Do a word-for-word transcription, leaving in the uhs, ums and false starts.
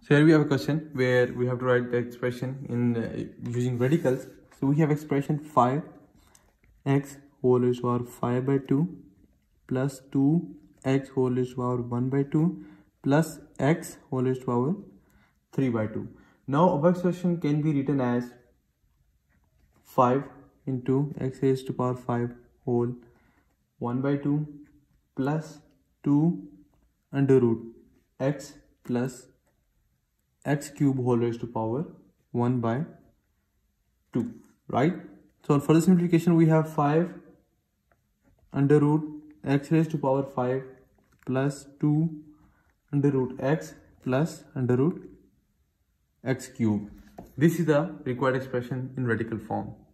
So here we have a question where we have to write the expression in uh, using radicals. So we have expression five x whole raised to power five by two plus two x whole raised to power one by two plus x whole raised to power three by two. Now our expression can be written as five into x raised to power five whole one by two plus two under root x plus x cube whole raised to power one by two, right? So on further simplification we have five under root x raised to power five plus two under root x plus under root x cube. This is the required expression in radical form.